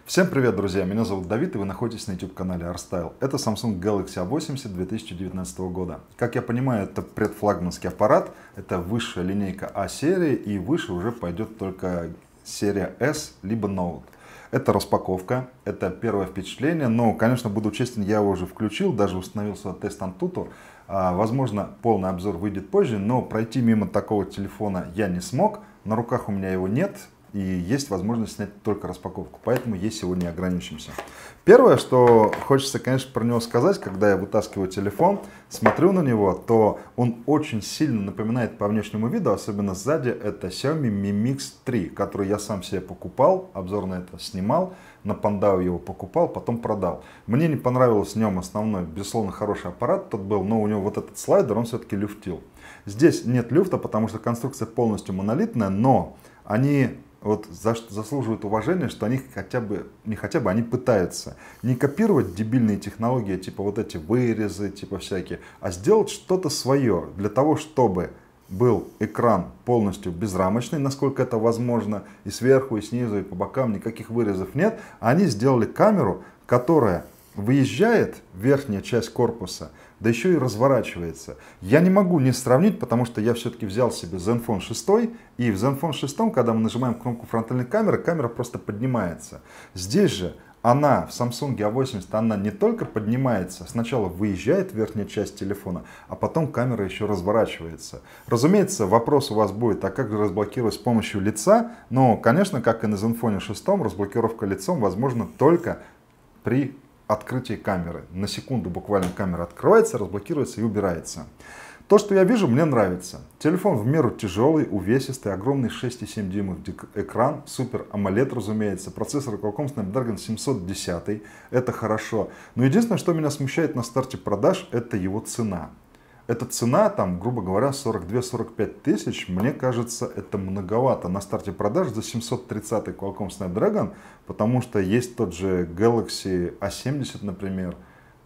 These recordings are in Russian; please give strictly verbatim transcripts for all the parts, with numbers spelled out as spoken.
Всем привет, друзья! Меня зовут Давид, и вы находитесь на YouTube-канале ArtStyle. Это Samsung Galaxy A восемьдесят две тысячи девятнадцатого года. Как я понимаю, это предфлагманский аппарат, это высшая линейка А-серии, и выше уже пойдет только серия S, либо Note. Это распаковка, это первое впечатление, но, конечно, буду честен, я его уже включил, даже установил свой тест Antutu. Возможно, полный обзор выйдет позже, но пройти мимо такого телефона я не смог, на руках у меня его нет. И есть возможность снять только распаковку, поэтому ей сегодня ограничимся. Первое, что хочется, конечно, про него сказать, когда я вытаскиваю телефон, смотрю на него, то он очень сильно напоминает по внешнему виду, особенно сзади, это Xiaomi Mi Mix три, который я сам себе покупал, обзор на это снимал, на Пандау его покупал, потом продал. Мне не понравился в нем основной, безусловно, хороший аппарат тот был, но у него вот этот слайдер, он все-таки люфтил. Здесь нет люфта, потому что конструкция полностью монолитная, но они... Вот заслуживают уважения, что они хотя бы, не хотя бы, они пытаются не копировать дебильные технологии, типа вот эти вырезы, типа всякие, а сделать что-то свое для того, чтобы был экран полностью безрамочный, насколько это возможно, и сверху, и снизу, и по бокам никаких вырезов нет. Они сделали камеру, которая выезжает в верхняя часть корпуса, да еще и разворачивается. Я не могу не сравнить, потому что я все-таки взял себе Zenfone шесть, и в Zenfone шесть, когда мы нажимаем кнопку фронтальной камеры, камера просто поднимается. Здесь же она в Samsung A восемьдесят, она не только поднимается, сначала выезжает в верхняя часть телефона, а потом камера еще разворачивается. Разумеется, вопрос у вас будет, а как же разблокировать с помощью лица? Но, конечно, как и на Zenfone шесть, разблокировка лицом возможна только при открытии камеры. На секунду буквально камера открывается, разблокируется и убирается. То, что я вижу, мне нравится. Телефон в меру тяжелый, увесистый, огромный шесть и семь дюймов экран, супер AMOLED, разумеется, процессор Qualcomm Snapdragon семьсот десять, это хорошо. Но единственное, что меня смущает на старте продаж, это его цена. Эта цена, там, грубо говоря, сорок две — сорок пять тысяч, мне кажется, это многовато на старте продаж за семьсот тридцать Qualcomm Snapdragon, потому что есть тот же Galaxy A семьдесят, например.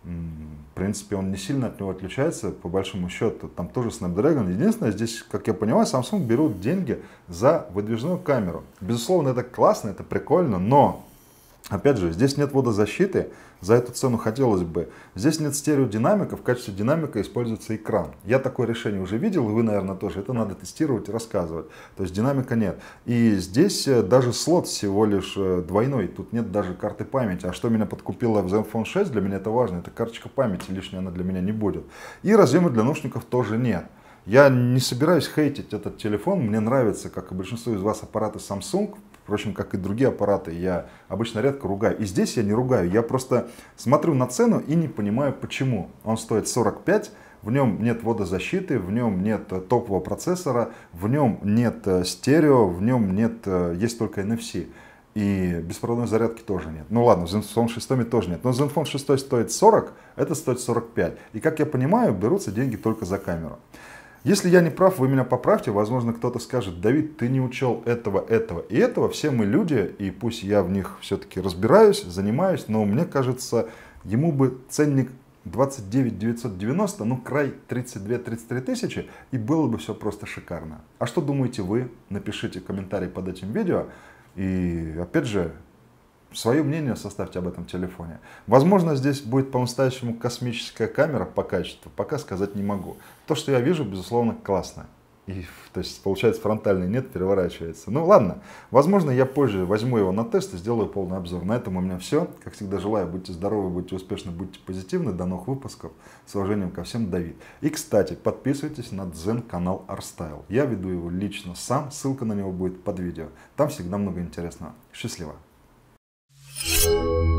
В принципе, он не сильно от него отличается, по большому счету. Там тоже Snapdragon. Единственное, здесь, как я понимаю, Samsung берут деньги за выдвижную камеру. Безусловно, это классно, это прикольно, но... Опять же, здесь нет водозащиты, за эту цену хотелось бы. Здесь нет стереодинамика, в качестве динамика используется экран. Я такое решение уже видел, и вы, наверное, тоже. Это надо тестировать и рассказывать. То есть динамика нет. И здесь даже слот всего лишь двойной, тут нет даже карты памяти. А что меня подкупило в Zenfone шесть, для меня это важно, это карточка памяти, лишняя она для меня не будет. И разъема для наушников тоже нет. Я не собираюсь хейтить этот телефон, мне нравится, как и большинство из вас, аппараты Samsung. Впрочем, как и другие аппараты, я обычно редко ругаю. И здесь я не ругаю, я просто смотрю на цену и не понимаю почему. Он стоит сорок пять, в нем нет водозащиты, в нем нет топового процессора, в нем нет стерео, в нем нет, есть только эн эф си. И беспроводной зарядки тоже нет. Ну ладно, в Zenfone шесть тоже нет. Но Zenfone шесть стоит сорок, это стоит сорок пять. И как я понимаю, берутся деньги только за камеру. Если я не прав, вы меня поправьте, возможно, кто-то скажет: Давид, ты не учел этого, этого и этого. Все мы люди, и пусть я в них все-таки разбираюсь, занимаюсь, но мне кажется, ему бы ценник двадцать девять тысяч девятьсот девяносто, ну край тридцать две — тридцать три тысячи, и было бы все просто шикарно. А что думаете вы? Напишите комментарий под этим видео. И опять же, свое мнение составьте об этом телефоне. Возможно, здесь будет по-настоящему космическая камера по качеству, пока сказать не могу. То, что я вижу, безусловно, классно. И, то есть, получается, фронтальный нет, переворачивается. Ну ладно, возможно, я позже возьму его на тест и сделаю полный обзор. На этом у меня все. Как всегда, желаю, будьте здоровы, будьте успешны, будьте позитивны. До новых выпусков. С уважением ко всем, Давид. И, кстати, подписывайтесь на Дзен-канал ArtStyle. Я веду его лично сам, ссылка на него будет под видео. Там всегда много интересного. Счастливо! Thank you.